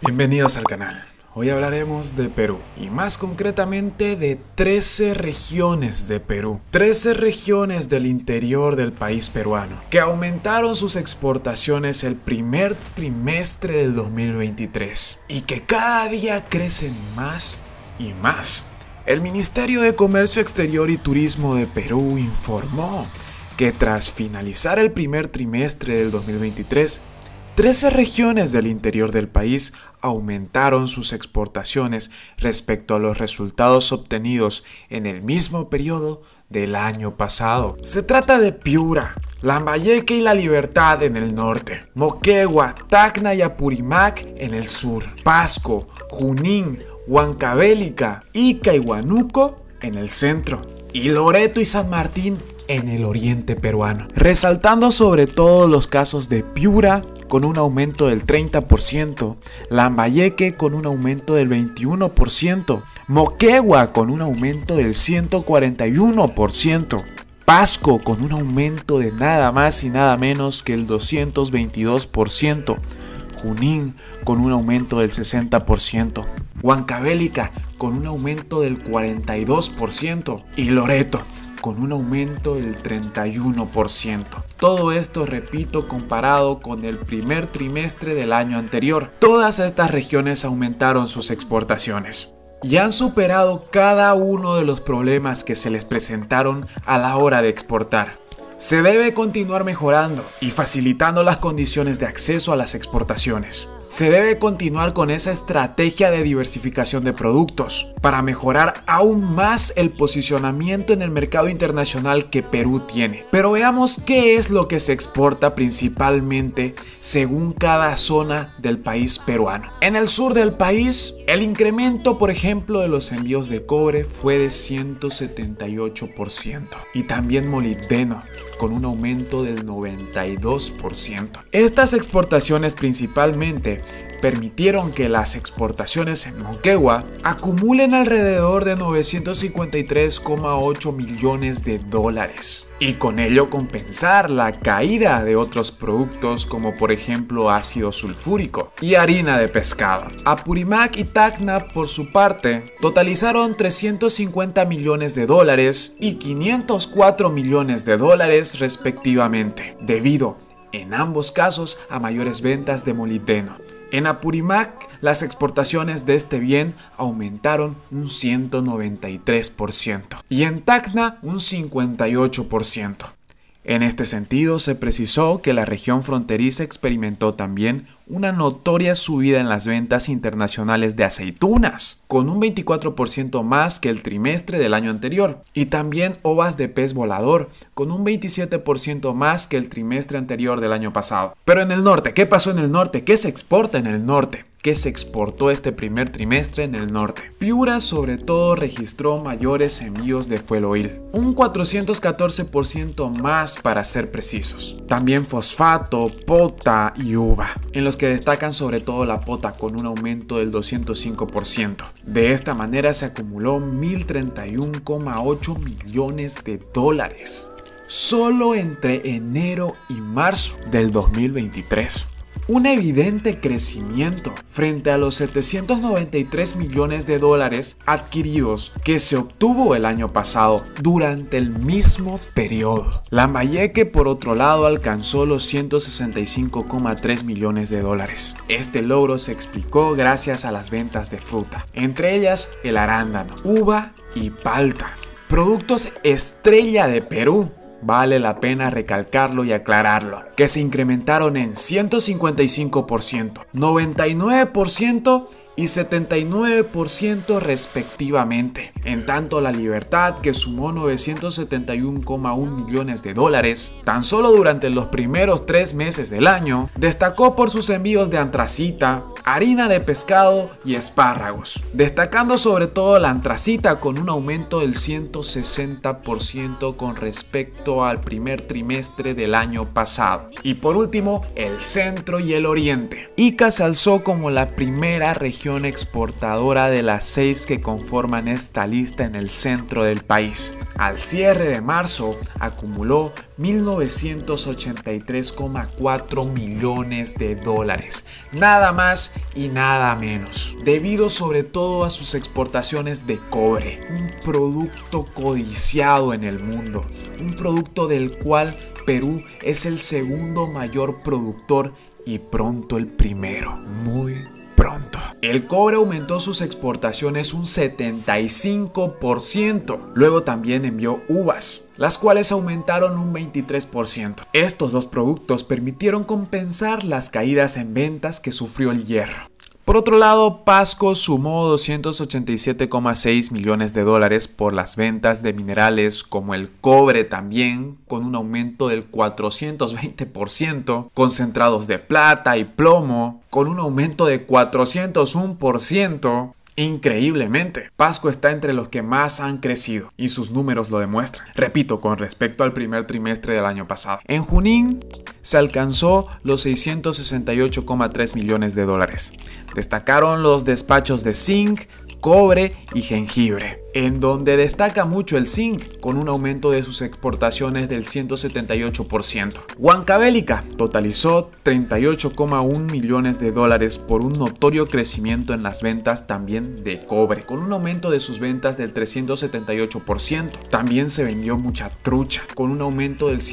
Bienvenidos al canal. Hoy hablaremos de Perú y más concretamente de 13 regiones de Perú. 13 regiones del interior del país peruano que aumentaron sus exportaciones el primer trimestre del 2023 y que cada día crecen más y más. El Ministerio de Comercio Exterior y Turismo de Perú informó que tras finalizar el primer trimestre del 2023, 13 regiones del interior del país aumentaron sus exportaciones respecto a los resultados obtenidos en el mismo periodo del año pasado. Se trata de Piura, Lambayeque y La Libertad en el norte, Moquegua, Tacna y Apurímac en el sur, Pasco, Junín, Huancavelica, Ica y Huánuco en el centro, y Loreto y San Martín en el oriente peruano, resaltando sobre todo los casos de Piura con un aumento del 30%, Lambayeque con un aumento del 21%, Moquegua con un aumento del 141%, Pasco con un aumento de nada más y nada menos que el 222%, Junín con un aumento del 60%, Huancavelica con un aumento del 42% y Loreto con un aumento del 31%. Todo esto, repito, comparado con el primer trimestre del año anterior. Todas estas regiones aumentaron sus exportaciones y han superado cada uno de los problemas que se les presentaron a la hora de exportar. Se debe continuar mejorando y facilitando las condiciones de acceso a las exportaciones. Se debe continuar con esa estrategia de diversificación de productos para mejorar aún más el posicionamiento en el mercado internacional que Perú tiene. Pero veamos qué es lo que se exporta principalmente según cada zona del país peruano. En el sur del país, el incremento, por ejemplo, de los envíos de cobre fue de 178% y también molibdeno, con un aumento del 92%. Estas exportaciones principalmente permitieron que las exportaciones en Moquegua acumulen alrededor de 953,8 millones de dólares y con ello compensar la caída de otros productos como por ejemplo ácido sulfúrico y harina de pescado. Apurímac y Tacna por su parte totalizaron 350 millones de dólares y 504 millones de dólares respectivamente, debido en ambos casos a mayores ventas de molibdeno. En Apurímac, las exportaciones de este bien aumentaron un 193% y en Tacna un 58%. En este sentido, se precisó que la región fronteriza experimentó también una notoria subida en las ventas internacionales de aceitunas, con un 24% más que el trimestre del año anterior, y también ovas de pez volador, con un 27% más que el trimestre anterior del año pasado. Pero en el norte, ¿qué pasó en el norte? ¿Qué se exporta en el norte? ¿Qué se exportó este primer trimestre en el norte? Piura sobre todo registró mayores envíos de fuel oil, un 414% más para ser precisos. También fosfato, pota y uva, en los que destacan sobre todo la pota con un aumento del 205%. De esta manera se acumuló 1.031,8 millones de dólares solo entre enero y marzo del 2023. Un evidente crecimiento frente a los 793 millones de dólares adquiridos que se obtuvo el año pasado durante el mismo periodo. Lambayeque, por otro lado, alcanzó los 165,3 millones de dólares. Este logro se explicó gracias a las ventas de fruta, entre ellas el arándano, uva y palta, productos estrella de Perú. Vale la pena recalcarlo y aclararlo, que se incrementaron en 155%, 99% y 79% respectivamente. En tanto, La Libertad, que sumó 971,1 millones de dólares tan solo durante los primeros 3 meses del año, destacó por sus envíos de antracita, harina de pescado y espárragos, destacando sobre todo la antracita con un aumento del 160% con respecto al primer trimestre del año pasado. Y por último, el centro y el oriente. Ica se alzó como la primera región región exportadora de las 6 que conforman esta lista en el centro del país. Al cierre de marzo, acumuló 1.983,4 millones de dólares, nada más y nada menos, debido sobre todo a sus exportaciones de cobre, un producto codiciado en el mundo, un producto del cual Perú es el segundo mayor productor y pronto el primero, muy pronto. El cobre aumentó sus exportaciones un 75%. Luego también envió uvas, las cuales aumentaron un 23%. Estos dos productos permitieron compensar las caídas en ventas que sufrió el hierro. Por otro lado, Pasco sumó 287,6 millones de dólares por las ventas de minerales como el cobre también, con un aumento del 420%, concentrados de plata y plomo, con un aumento de 401%. Increíblemente, Pasco está entre los que más han crecido y sus números lo demuestran. Repito, con respecto al primer trimestre del año pasado. En Junín se alcanzó los 668,3 millones de dólares. Destacaron los despachos de zinc, cobre y jengibre, en donde destaca mucho el zinc, con un aumento de sus exportaciones del 178%. Huancavelica totalizó 38,1 millones de dólares por un notorio crecimiento en las ventas también de cobre, con un aumento de sus ventas del 378%. También se vendió mucha trucha, con un aumento del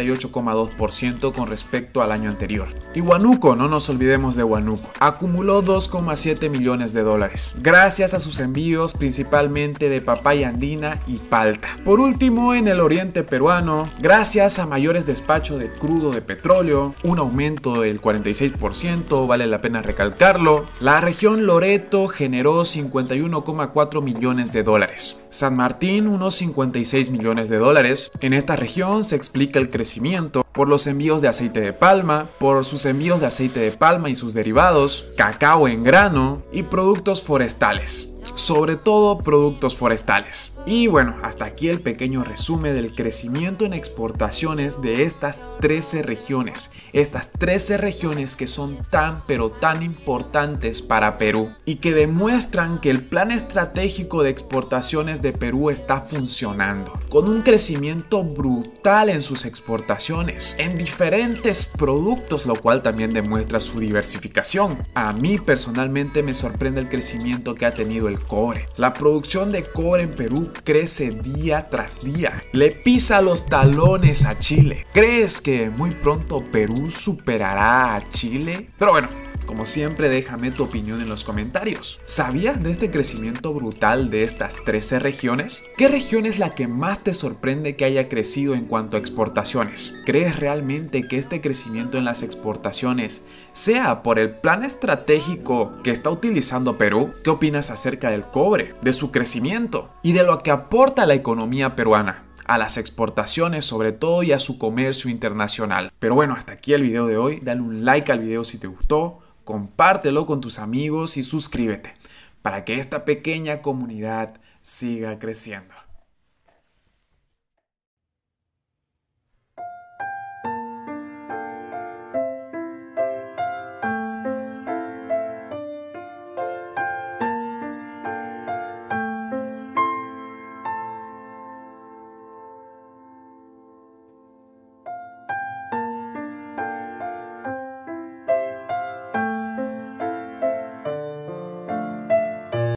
138,2% con respecto al año anterior. Y Huánuco, no nos olvidemos de Huánuco, acumuló 2,7 millones de dólares, gracias a sus envíos principalmente de papaya andina y palta. Por último, en el oriente peruano, gracias a mayores despachos de crudo de petróleo, un aumento del 46%, vale la pena recalcarlo, la región Loreto generó 51,4 millones de dólares. San Martín unos 56 millones de dólares. En esta región se explica el crecimiento por los envíos de aceite de palma, por sus envíos de aceite de palma y sus derivados, cacao en grano y productos forestales. Sobre todo productos forestales. Y bueno, hasta aquí el pequeño resumen del crecimiento en exportaciones de estas 13 regiones. Estas 13 regiones que son tan pero tan importantes para Perú y que demuestran que el plan estratégico de exportaciones de Perú está funcionando, con un crecimiento brutal en sus exportaciones, en diferentes productos, lo cual también demuestra su diversificación. A mí personalmente me sorprende el crecimiento que ha tenido el cobre. La producción de cobre en Perú crece día tras día. Le pisa los talones a Chile. ¿Crees que muy pronto Perú superará a Chile? Pero bueno, como siempre, déjame tu opinión en los comentarios. ¿Sabías de este crecimiento brutal de estas 13 regiones? ¿Qué región es la que más te sorprende que haya crecido en cuanto a exportaciones? ¿Crees realmente que este crecimiento en las exportaciones sea por el plan estratégico que está utilizando Perú? ¿Qué opinas acerca del cobre, de su crecimiento y de lo que aporta a la economía peruana, a las exportaciones sobre todo y a su comercio internacional? Pero bueno, hasta aquí el video de hoy. Dale un like al video si te gustó, compártelo con tus amigos y suscríbete para que esta pequeña comunidad siga creciendo.